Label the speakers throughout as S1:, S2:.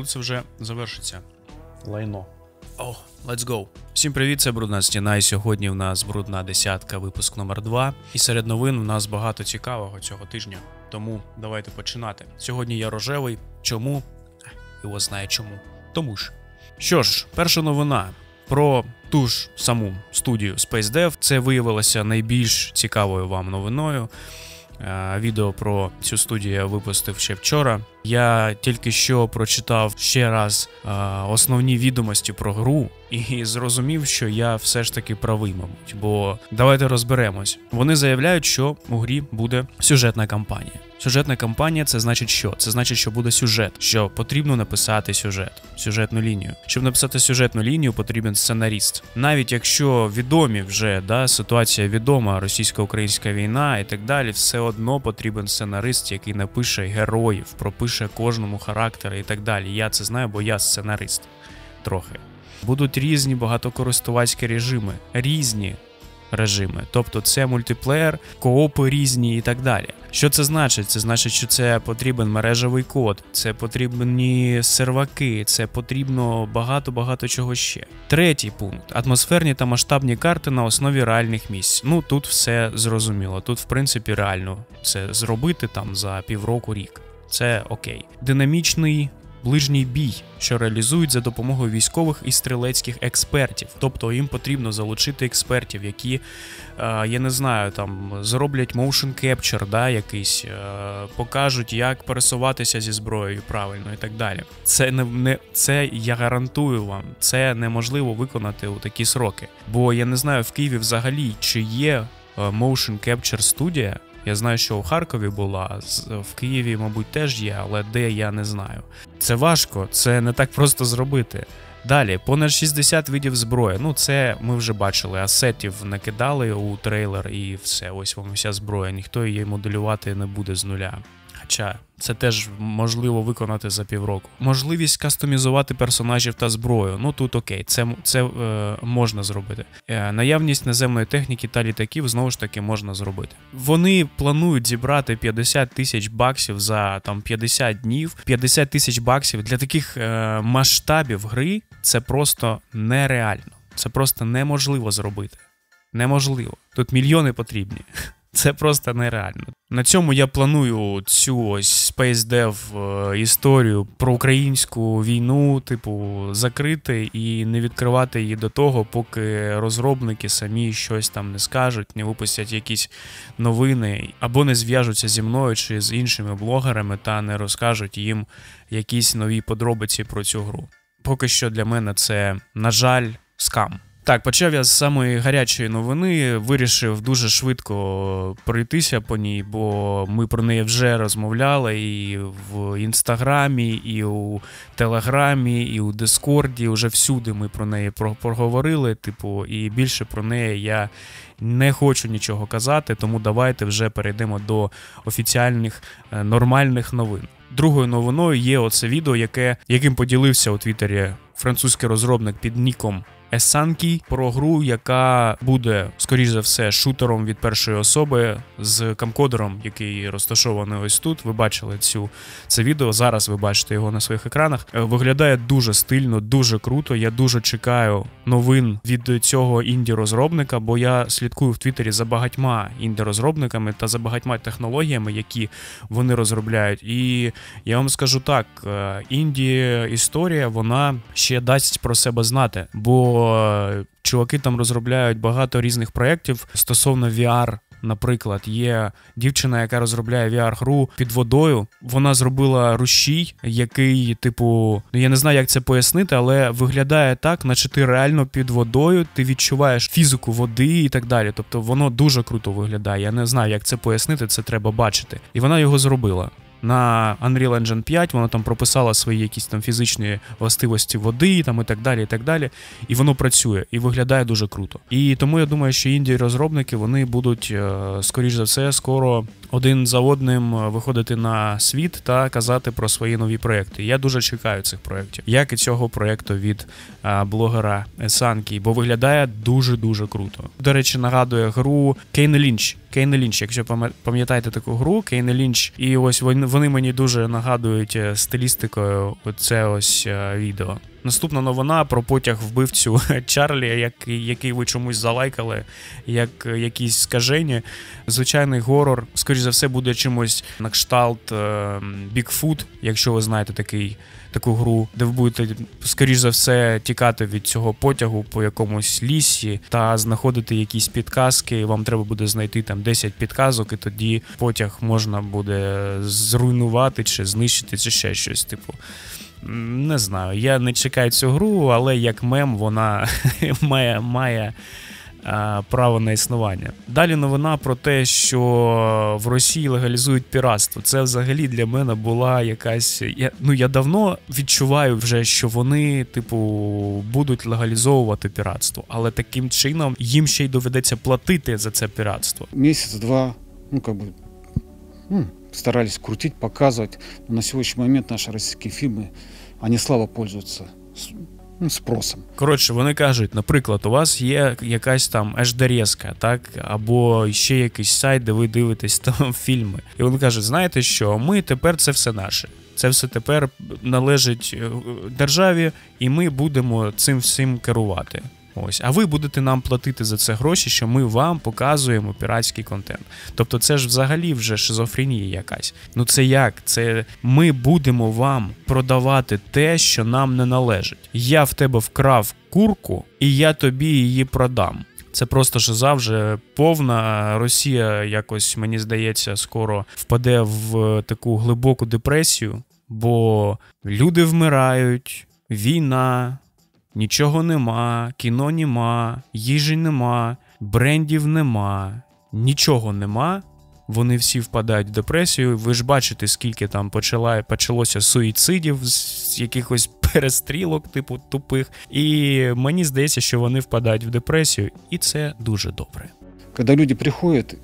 S1: коли це вже завершиться?
S2: Лайно.
S1: Let's go. Всім привіт, це Брудна Стіна, і сьогодні в нас Брудна десятка, випуск номер 2. І серед новин в нас багато цікавого цього тижня, тому давайте починати. Сьогодні я рожевий. Чому? Його знає чому. Тому ж. Що ж, перша новина про ту ж саму студію SpaceDev. Це виявилося найбільш цікавою вам новиною. Відео про цю студію я випустив ще вчора. Я тільки що прочитав ще раз основні відомості про гру і зрозумів, що я все ж таки правий, мабуть. Бо давайте розберемось. Вони заявляють, що у грі буде сюжетна кампанія. Сюжетна кампанія – це значить що? Це значить, що буде сюжет, що потрібно написати сюжетну лінію. Щоб написати сюжетну лінію, потрібен сценаріст. Навіть якщо відомі вже, ситуація відома, російсько-українська війна і так далі, все одно потрібен сценарист, який напише героїв, пропише кожному характери і так далі. Я це знаю, бо я сценарист. Трохи. Будуть різні багатокористувацькі режими. Різні режими. Тобто це мультиплеєр, коопи різні і так далі. Що це значить? Це значить, що це потрібен мережевий код, це потрібні серваки, це потрібно багато чого ще. Третій пункт. Атмосферні та масштабні карти на основі реальних місць. Тут все зрозуміло. Тут, в принципі, реально це зробити за півроку-рік. Це окей. Динамічний ближній бій, що реалізують за допомогою військових і стрілецьких експертів. Тобто їм потрібно залучити експертів, які, я не знаю, зроблять motion capture, якийсь, покажуть, як пересуватися зі зброєю правильно і так далі. Це я гарантую вам, це неможливо виконати у такі сроки. Бо я не знаю в Києві взагалі, чи є motion capture студія. Я знаю, що у Харкові була, в Києві, мабуть, теж є, але де, я не знаю. Це важко, це не так просто зробити. Далі, понад 60 видів зброї. Це ми вже бачили, асетів накидали у трейлер і все, ось вам вся зброя. Ніхто її моделювати не буде з нуля. Хоча це теж можливо виконати за півроку. Можливість кастомізувати персонажів та зброю. Тут окей, це можна зробити. Наявність наземної техніки та літаків, знову ж таки, можна зробити. Вони планують зібрати $50 000 за 50 днів. $50 000 для таких масштабів гри – це просто нереально. Це просто неможливо зробити. Неможливо. Тут мільйони потрібні. Це просто нереально. На цьому я планую цю ось SpaceDev історію про українську війну, закрити і не відкривати її до того, поки розробники самі щось там не скажуть, не випустять якісь новини, або не зв'яжуться зі мною чи з іншими блогерами та не розкажуть їм якісь нові подробиці про цю гру. Поки що для мене це, на жаль, скам. Так, почав я з самої гарячої новини, вирішив дуже швидко пройтися по ній, бо ми про неї вже розмовляли і в Інстаграмі, і у Телеграмі, і у Дискорді, вже всюди ми про неї проговорили, і більше про неї я не хочу нічого казати, тому давайте вже перейдемо до офіціальних нормальних новин. Другою новиною є оце відео, яким поділився у Твіттері французький розробник під ніком Есанкі про гру, яка буде, скоріш за все, шутером від першої особи з камкодером, який розташований ось тут. Ви бачили це відео, зараз ви бачите його на своїх екранах. Виглядає дуже стильно, дуже круто. Я дуже чекаю новин від цього інді-розробника, бо я слідкую в Твіттері за багатьма інді-розробниками та за багатьма технологіями, які вони розробляють. І я вам скажу так, інді-історія, вона ще дасть про себе знати, бо чуваки там розробляють багато різних проєктів стосовно VR. Наприклад, є дівчина, яка розробляє VR-гру під водою. Вона зробила рушій, який, я не знаю, як це пояснити, але виглядає так, наче ти реально під водою, ти відчуваєш фізику води і так далі. Тобто воно дуже круто виглядає. Я не знаю, як це пояснити, це треба бачити. І вона його зробила. На Unreal Engine 5 вона там прописала свої якісь там фізичні властивості води і так далі. І воно працює, і виглядає дуже круто. І тому я думаю, що інді-розробники, вони будуть, скоріш за все, скоро один за одним виходити на світ та казати про свої нові проєкти. Я дуже чекаю цих проєктів, як і цього проєкту від блогера Есанкі, бо виглядає дуже-дуже круто. До речі, нагадує гру Кейн Лінч. Кейн і Лінч, якщо пам'ятаєте таку гру, Кейн і Лінч, і ось вони мені дуже нагадують стилістикою оце ось відео. Наступна новина про потяг вбивцю Чарлі, який ви чомусь залайкали, як якісь скажені. Звичайний горор, скоріш за все, буде чимось на кшталт Bigfoot, якщо ви знаєте таку гру, де ви будете, скоріш за все, тікати від цього потягу по якомусь лісі та знаходити якісь підказки. Вам треба буде знайти там 10 підказок, і тоді потяг можна буде зруйнувати чи знищити, чи ще щось типу. Не знаю, я не чекаю цю гру, але як мем вона має право на існування. Далі новина про те, що в Росії легалізують піратство. Це взагалі для мене була якась... Я давно відчуваю вже, що вони, будуть легалізовувати піратство. Але таким чином їм ще й доведеться платити за це піратство.
S2: Місяць-два, старались крутить, показывать. Но на сегодняшний момент наши российские фильмы, они слабо пользуются спросом.
S1: Коротше, вони кажуть, наприклад, у вас є якась там HD-резка, так? Або ще якийсь сайт, де ви дивитесь там фільми. І вони кажуть, знаєте що, ми тепер це все наше. Це все тепер належить державі, і ми будемо цим всім керувати. Ось, а ви будете нам платити за це гроші, що ми вам показуємо піратський контент. Тобто це ж взагалі вже шизофренія якась. Ну це як? Це ми будемо вам продавати те, що нам не належить. Я в тебе вкрав курку, і я тобі її продам. Це просто шиза вже повна. Росія якось, мені здається, скоро впаде в таку глибоку депресію, бо люди вмирають, війна, нічого нема, кіно нема, їжі нема, брендів нема, нічого нема. Вони всі впадають в депресію. Ви ж бачите, скільки там почалося суїцидів з якихось перестрілок, типу тупих. І мені здається, що вони впадають в депресію, і це дуже добре.
S2: Когда люди приходят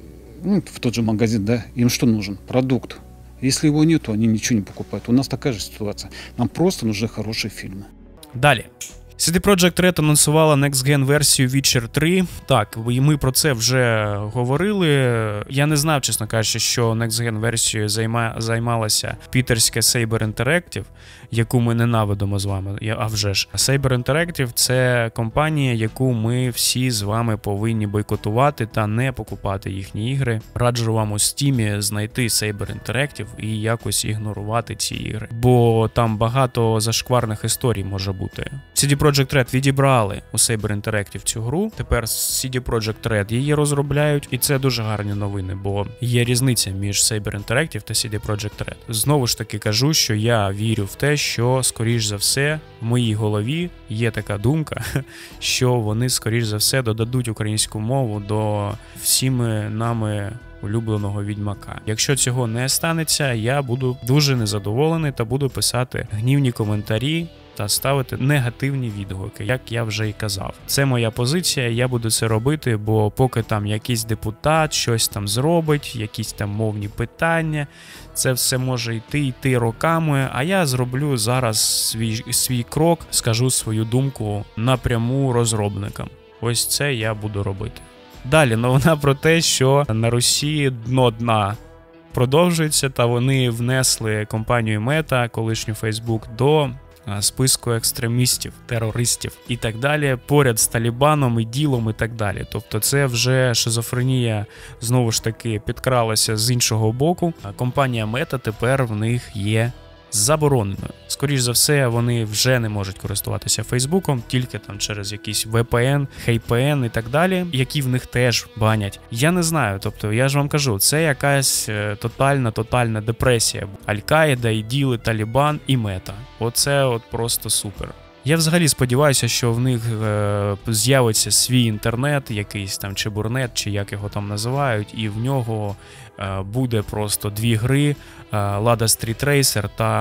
S2: в тот же магазин, да, им что нужен? Продукт. Если его нету, они ничего не покупают. У нас такая же ситуация. Нам просто нужны хорошие фильмы.
S1: Далі. CD Projekt Red анонсувала Next Gen версію Witcher 3. Так, і ми про це вже говорили. Я не знав, чесно кажучи, що Next Gen версією займалася питерська Saber Interactive, яку ми ненавидимо з вами. А вже ж. Saber Interactive – це компанія, яку ми всі з вами повинні бойкотувати та не покупати їхні ігри. Раджу вам у Steam знайти Saber Interactive і якось ігнорувати ці ігри. Бо там багато зашкварних історій може бути. CD Projekt Red відібрали у Saber Interactive цю гру. Тепер CD Projekt Red її розробляють. І це дуже гарні новини, бо є різниця між Saber Interactive та CD Projekt Red. Знову ж таки кажу, що я вірю в те, що, скоріш за все, в моїй голові є така думка, що вони, скоріш за все, додадуть українську мову до всіми нами улюбленого Відьмака. Якщо цього не станеться, я буду дуже незадоволений та буду писати гнівні коментарі та ставити негативні відгуки, як я вже й казав. Це моя позиція, я буду це робити, бо поки там якийсь депутат щось там зробить, якісь там мовні питання, це все може йти роками, а я зроблю зараз свій крок, скажу свою думку напряму розробникам. Ось це я буду робити. Далі новина про те, що на Росії дно дна продовжується, та вони внесли компанію Meta, колишню Facebook, до списку екстремістів, терористів і так далі, поряд з Талібаном, іділом і так далі. Тобто це вже шизофренія, знову ж таки, підкралася з іншого боку. Компанія Meta тепер в них є забороненою. Скоріш за все, вони вже не можуть користуватися Фейсбуком, тільки там через якийсь VPN, HPN і так далі, які в них теж банять. Я не знаю, тобто, я ж вам кажу, це якась тотальна депресія. Аль-Каїда, іділи, Талібан і Мета. Оце от просто супер. Я взагалі сподіваюся, що в них з'явиться свій інтернет, якийсь там чебурнет, чи як його там називають, і в нього буде просто дві гри, Lada Street Racer та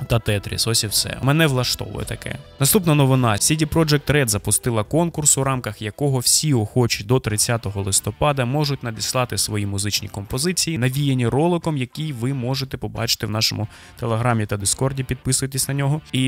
S1: та Tetris, ось і все. Мене влаштовує таке. Наступна новина. CD Projekt Red запустила конкурс, у рамках якого всі охочі до 30 листопада можуть надіслати свої музичні композиції, навіяні роликом, який ви можете побачити в нашому телеграмі та дискорді, підписуйтесь на нього. І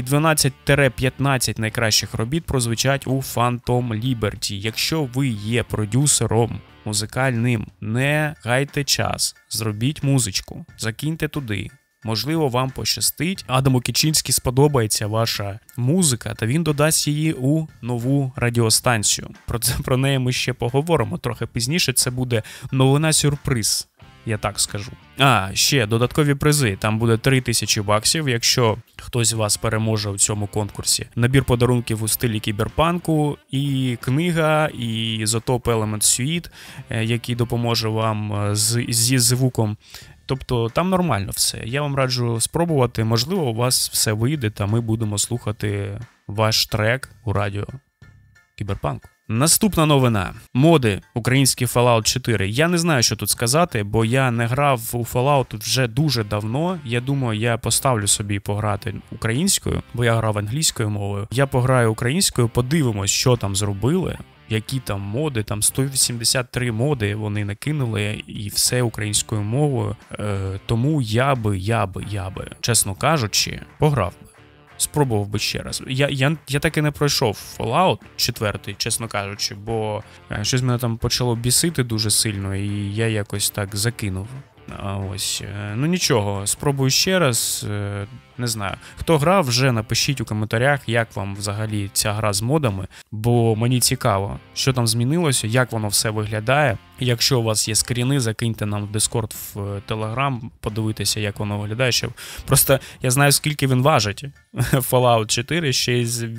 S1: 12-15 найкращих робіт прозвучать у Phantom Liberty. Якщо ви є продюсером музикальним, не гайте час, зробіть музичку, закиньте туди. Можливо, вам пощастить. Адаму Кічинські сподобається ваша музика, та він додасть її у нову радіостанцію. Про неї ми ще поговоримо трохи пізніше. Це буде новина-сюрприз, я так скажу. Ще додаткові призи. Там буде $3000, якщо хтось з вас переможе у цьому конкурсі. Набір подарунків у стилі кіберпанку, і книга, і Isotope Element Suite, який допоможе вам зі звуком. Тобто там нормально все. Я вам раджу спробувати. Можливо, у вас все вийде, та ми будемо слухати ваш трек у радіо Кіберпанку. Наступна новина. Моди. Український Fallout 4. Я не знаю, що тут сказати, бо я не грав у Fallout вже дуже давно. Я думаю, я поставлю собі пограти українською, бо я грав англійською мовою. Я пограю українською, подивимось, що там зробили. Які там моди, там 183 моди вони накинули, і все українською мовою. Тому я би, чесно кажучи, пограв би. Спробував би ще раз. Я так і не пройшов Fallout 4, чесно кажучи, бо щось мене там почало бісити дуже сильно, і я якось так закинув. Ось, ну нічого, спробую ще раз, не знаю. Хто грав, вже напишіть у коментарях, як вам взагалі ця гра з модами, бо мені цікаво, що там змінилося, як воно все виглядає. Якщо у вас є скріни, закиньте нам в Discord, в Telegram, подивитися, як воно виглядає. Просто я знаю, скільки він важить. Fallout 4 ще й з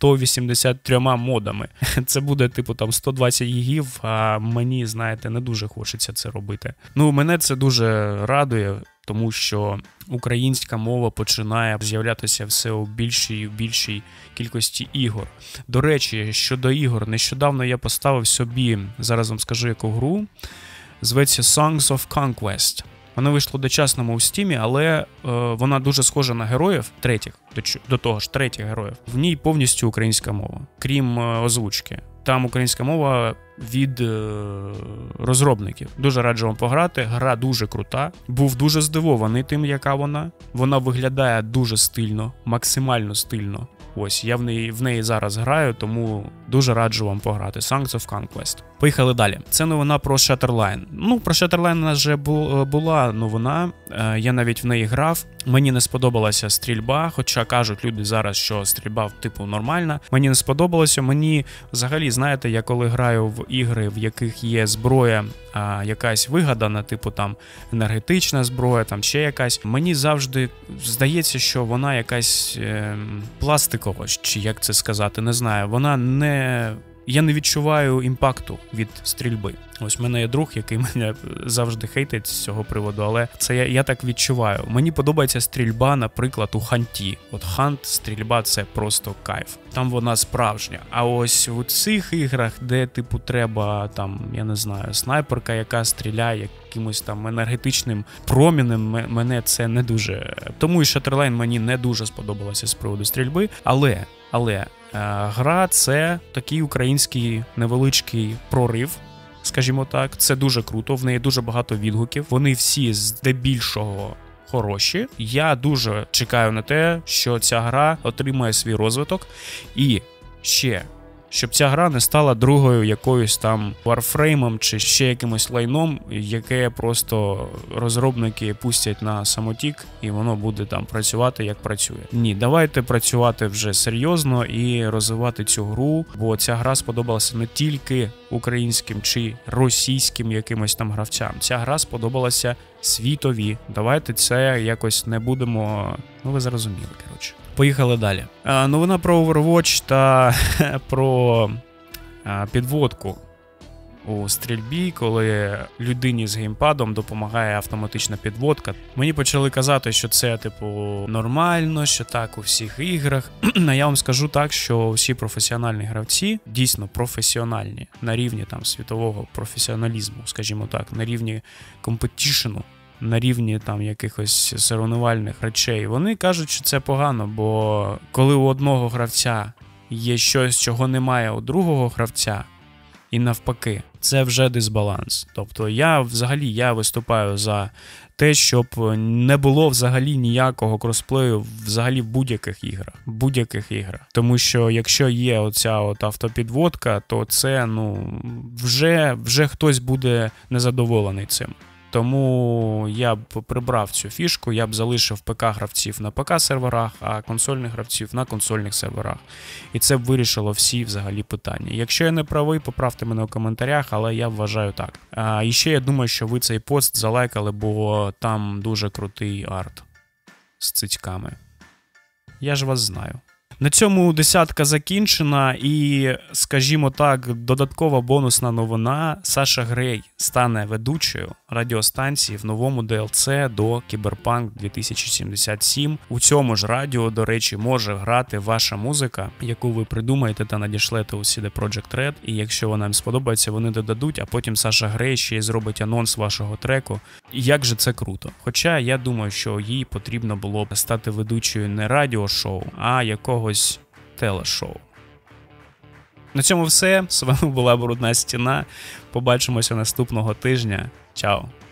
S1: 183 модами. Це буде, типу, там 120 гігів, а мені, знаєте, не дуже хочеться це робити. Ну, мене це дуже радує, тому що українська мова починає з'являтися все у більшій кількості ігор. До речі, щодо ігор, нещодавно я поставив собі, зараз вам скажу, яку гру, зветься Songs of Conquest. Вона вийшла дочасному у Стімі, але вона дуже схожа на героїв, до того ж третіх героїв. В ній повністю українська мова, крім озвучки. Там українська мова від розробників. Дуже раджу вам пограти, гра дуже крута. Був дуже здивований тим, яка вона. Вона виглядає дуже стильно, максимально стильно. Ось, я в неї зараз граю, тому дуже раджу вам пограти. Songs of Conquest. Поїхали далі. Це новина про Shatterline. Ну, про Shatterline у нас вже була новина, я навіть в неї грав. Мені не сподобалася стрільба, хоча кажуть люди зараз, що стрільба типу нормальна. Мені не сподобалося. Мені взагалі, знаєте, я коли граю в ігри, в яких є зброя якась вигадана, типу там енергетична зброя, там ще якась, мені завжди здається, що вона якась пластикова, чи як це сказати, не знаю. Вона не... Я не відчуваю імпакту від стрільби. Ось в мене є друг, який мене завжди хейтить з цього приводу, але це я так відчуваю. Мені подобається стрільба, наприклад, у Ханті. От Хант, стрільба — це просто кайф. Там вона справжня. А ось у цих іграх, де, типу, треба, там, я не знаю, снайперка, яка стріляє якимось там енергетичним промінем, мене це не дуже... Тому і Shatterline мені не дуже сподобалося з приводу стрільби, але гра — це такий український невеличкий прорив, скажімо так. Це дуже круто, в неї дуже багато відгуків. Вони всі здебільшого хороші. Я дуже чекаю на те, що ця гра отримає свій розвиток. І ще, щоб ця гра не стала другою якоюсь там Warframe чи ще якимось лайном, яке просто розробники пустять на самотік, і воно буде там працювати, як працює. Ні, давайте працювати вже серйозно і розвивати цю гру, бо ця гра сподобалася не тільки українським чи російським якимось там гравцям. Ця гра сподобалася світові. Давайте це якось не будемо... Ну, ви зрозуміли, коротше. Поїхали далі. Новина про Overwatch та про підводку у стрільбі, коли людині з геймпадом допомагає автоматична підводка. Мені почали казати, що це, типу, нормально, що так у всіх іграх. А я вам скажу так, що всі професіональні гравці, дійсно професіональні, на рівні там світового професіоналізму, скажімо так, на рівні компетішену, на рівні там якихось соревнувальних речей, вони кажуть, що це погано, бо коли у одного гравця є щось, чого немає у другого гравця, і навпаки, це вже дисбаланс. Тобто я виступаю за те, щоб не було взагалі ніякого кросплею взагалі в будь-яких іграх. Тому що якщо є оця от автопідводка, то це, вже хтось буде незадоволений цим. Тому я б прибрав цю фішку, я б залишив ПК-гравців на ПК-серверах, а консольних гравців на консольних серверах. І це б вирішило всі взагалі питання. Якщо я не правий, поправте мене у коментарях, але я вважаю так. І ще я думаю, що ви цей пост залайкали, бо там дуже крутий арт з цицьками. Я ж вас знаю. На цьому десятка закінчена і, скажімо так, додаткова бонусна новина. Саша Грей стане ведучою радіостанції в новому DLC до Cyberpunk 2077. У цьому ж радіо, до речі, може грати ваша музика, яку ви придумаєте та надішлете у CD Projekt Red. І якщо вона їм сподобається, вони додадуть, а потім Саша Грей ще й зробить анонс вашого треку. І як же це круто. Хоча я думаю, що їй потрібно було б стати ведучою не радіошоу, а якогось телешоу. На цьому все. З вами була Брудна Стіна. Побачимося наступного тижня. Чао!